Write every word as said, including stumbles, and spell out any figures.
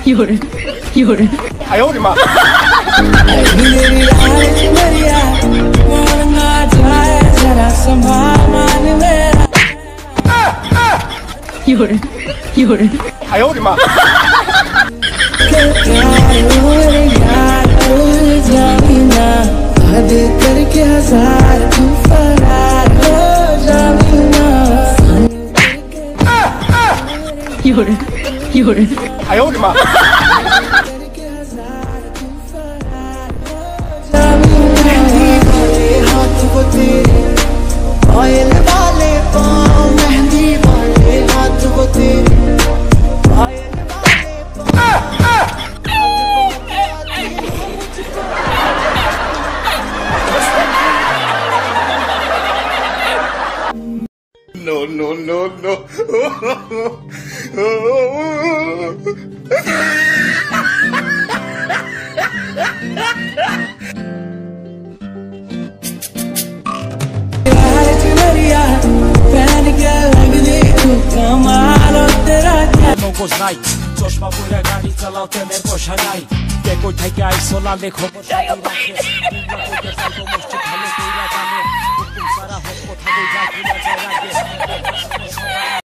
有人，有人。 哎呦我的妈！ 有人，有人。 哎呦我的妈！ 有人，有人。 哎呦我的妈！ No, no, no, no. গোছাই চশমা পরে গাড়ি চালাও তেলের পয়সা নাই কে কই থেকে আইসো লালে খবর ভালো কইরা জানে হুকুম সারা হোক কথা বই যা